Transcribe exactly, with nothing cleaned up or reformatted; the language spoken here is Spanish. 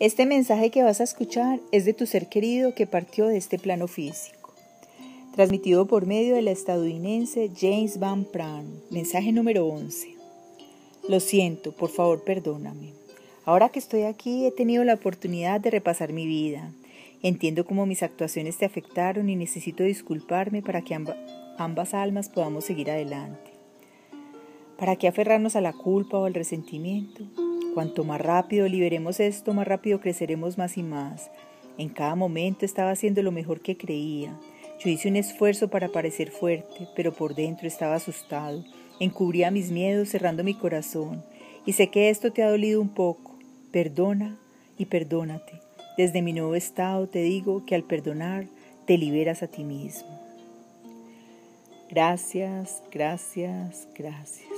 Este mensaje que vas a escuchar es de tu ser querido que partió de este plano físico. Transmitido por medio de la estadounidense James Van Praagh. Mensaje número once. Lo siento, por favor perdóname. Ahora que estoy aquí he tenido la oportunidad de repasar mi vida. Entiendo cómo mis actuaciones te afectaron y necesito disculparme para que amba, ambas almas podamos seguir adelante. ¿Para qué aferrarnos a la culpa o al resentimiento? Cuanto más rápido liberemos esto, más rápido creceremos más y más. En cada momento estaba haciendo lo mejor que creía. Yo hice un esfuerzo para parecer fuerte, pero por dentro estaba asustado. Encubría mis miedos cerrando mi corazón. Y sé que esto te ha dolido un poco. Perdona y perdónate. Desde mi nuevo estado te digo que al perdonar te liberas a ti mismo. Gracias, gracias, gracias.